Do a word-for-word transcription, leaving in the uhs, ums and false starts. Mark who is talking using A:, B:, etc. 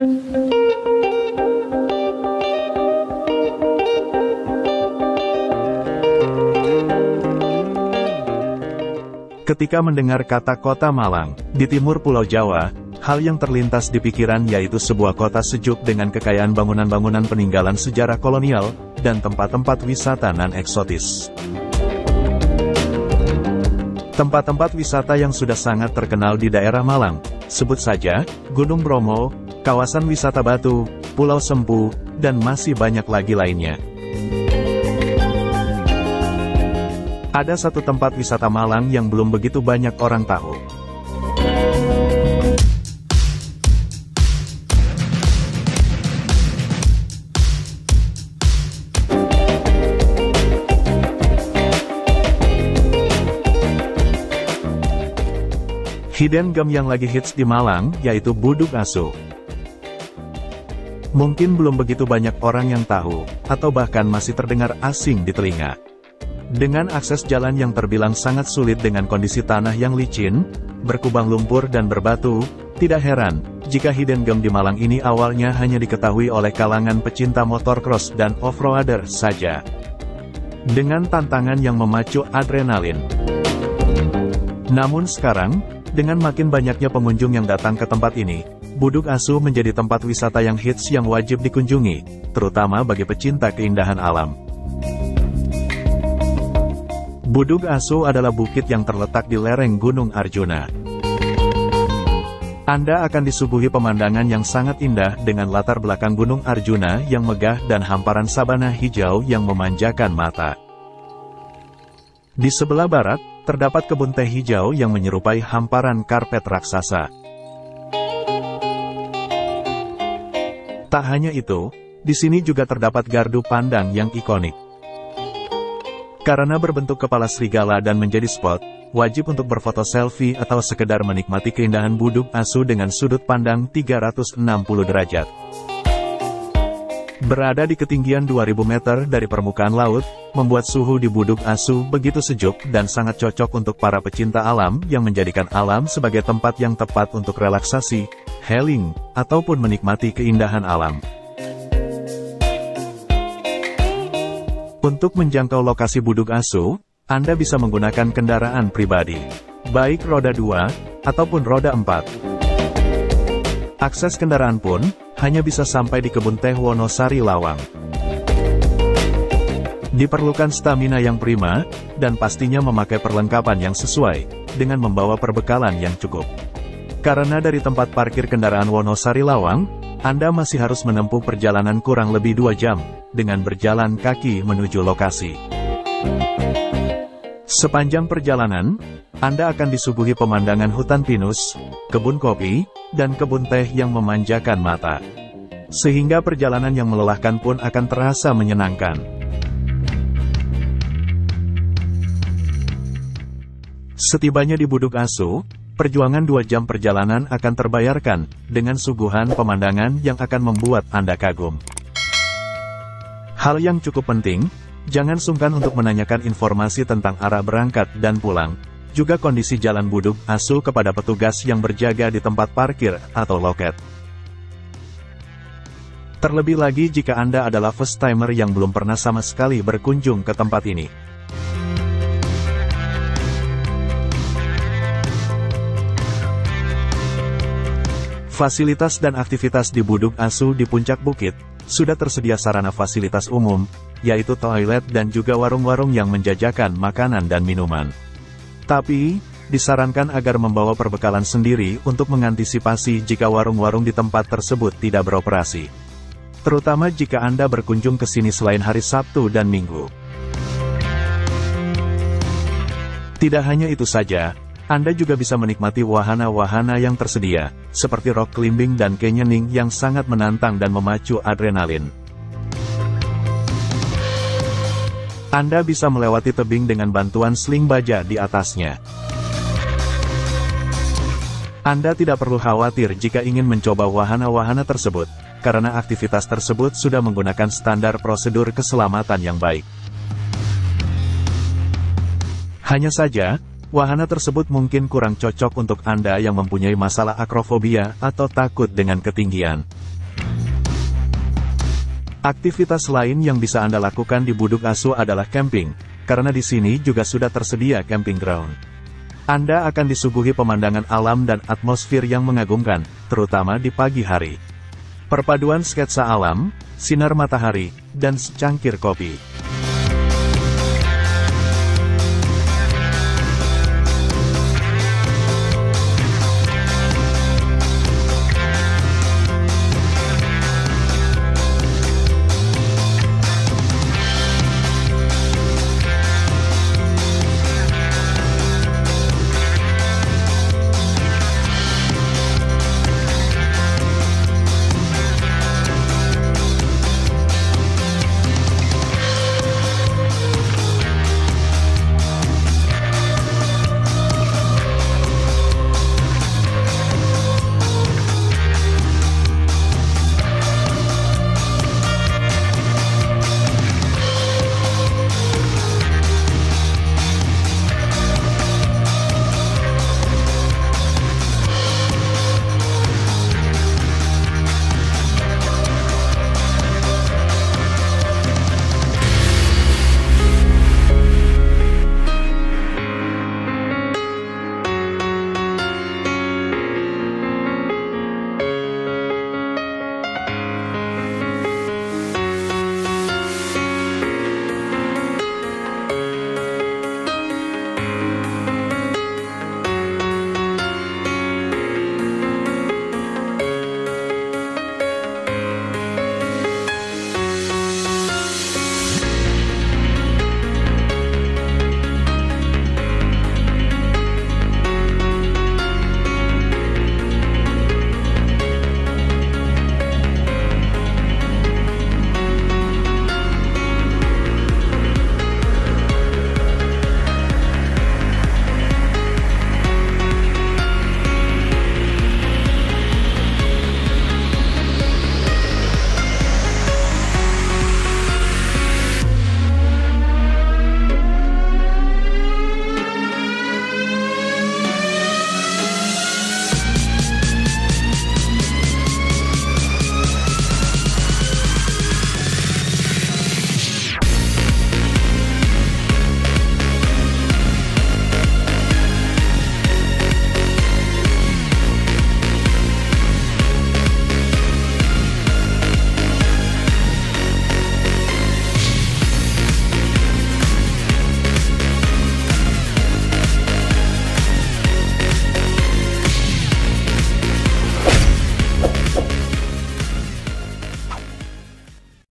A: Ketika mendengar kata kota Malang, di timur Pulau Jawa, hal yang terlintas di pikiran yaitu sebuah kota sejuk dengan kekayaan bangunan-bangunan peninggalan sejarah kolonial, dan tempat-tempat wisata non-eksotis. Tempat-tempat wisata yang sudah sangat terkenal di daerah Malang, sebut saja, Gunung Bromo, kawasan wisata Batu, Pulau Sempu, dan masih banyak lagi lainnya. Ada satu tempat wisata Malang yang belum begitu banyak orang tahu. Hidden gem yang lagi hits di Malang, yaitu Buduk Asu. Mungkin belum begitu banyak orang yang tahu, atau bahkan masih terdengar asing di telinga. Dengan akses jalan yang terbilang sangat sulit dengan kondisi tanah yang licin, berkubang lumpur dan berbatu, tidak heran, jika hidden gem di Malang ini awalnya hanya diketahui oleh kalangan pecinta motorcross dan off-roader saja. Dengan tantangan yang memacu adrenalin. Namun sekarang, dengan makin banyaknya pengunjung yang datang ke tempat ini, Buduk Asu menjadi tempat wisata yang hits yang wajib dikunjungi, terutama bagi pecinta keindahan alam. Buduk Asu adalah bukit yang terletak di lereng Gunung Arjuna. Anda akan disuguhi pemandangan yang sangat indah dengan latar belakang Gunung Arjuna yang megah dan hamparan sabana hijau yang memanjakan mata. Di sebelah barat, terdapat kebun teh hijau yang menyerupai hamparan karpet raksasa. Tak hanya itu, di sini juga terdapat gardu pandang yang ikonik. Karena berbentuk kepala serigala dan menjadi spot, wajib untuk berfoto selfie atau sekedar menikmati keindahan Buduk Asu dengan sudut pandang tiga ratus enam puluh derajat. Berada di ketinggian dua ribu meter dari permukaan laut, membuat suhu di Buduk Asu begitu sejuk dan sangat cocok untuk para pecinta alam yang menjadikan alam sebagai tempat yang tepat untuk relaksasi, healing, ataupun menikmati keindahan alam. Untuk menjangkau lokasi Buduk Asu, Anda bisa menggunakan kendaraan pribadi, baik roda dua, ataupun roda empat. Akses kendaraan pun, hanya bisa sampai di kebun teh Wonosari Lawang. Diperlukan stamina yang prima, dan pastinya memakai perlengkapan yang sesuai, dengan membawa perbekalan yang cukup. Karena dari tempat parkir kendaraan Wonosari Lawang, Anda masih harus menempuh perjalanan kurang lebih dua jam, dengan berjalan kaki menuju lokasi. Sepanjang perjalanan, Anda akan disuguhi pemandangan hutan pinus, kebun kopi, dan kebun teh yang memanjakan mata. Sehingga perjalanan yang melelahkan pun akan terasa menyenangkan. Setibanya di Buduk Asu, perjuangan dua jam perjalanan akan terbayarkan, dengan suguhan pemandangan yang akan membuat Anda kagum. Hal yang cukup penting, jangan sungkan untuk menanyakan informasi tentang arah berangkat dan pulang, juga kondisi jalan Buduk Asu kepada petugas yang berjaga di tempat parkir atau loket. Terlebih lagi jika Anda adalah first timer yang belum pernah sama sekali berkunjung ke tempat ini. Fasilitas dan aktivitas di Buduk Asu di puncak bukit, sudah tersedia sarana fasilitas umum, yaitu toilet dan juga warung-warung yang menjajakan makanan dan minuman. Tapi, disarankan agar membawa perbekalan sendiri untuk mengantisipasi jika warung-warung di tempat tersebut tidak beroperasi. Terutama jika Anda berkunjung ke sini selain hari Sabtu dan Minggu. Tidak hanya itu saja, Anda juga bisa menikmati wahana-wahana yang tersedia, seperti rock climbing dan canyoning yang sangat menantang dan memacu adrenalin. Anda bisa melewati tebing dengan bantuan sling baja di atasnya. Anda tidak perlu khawatir jika ingin mencoba wahana-wahana tersebut, karena aktivitas tersebut sudah menggunakan standar prosedur keselamatan yang baik. Hanya saja, wahana tersebut mungkin kurang cocok untuk Anda yang mempunyai masalah akrofobia atau takut dengan ketinggian. Aktivitas lain yang bisa Anda lakukan di Buduk Asu adalah camping, karena di sini juga sudah tersedia camping ground. Anda akan disuguhi pemandangan alam dan atmosfer yang mengagumkan, terutama di pagi hari. Perpaduan sketsa alam, sinar matahari, dan secangkir kopi.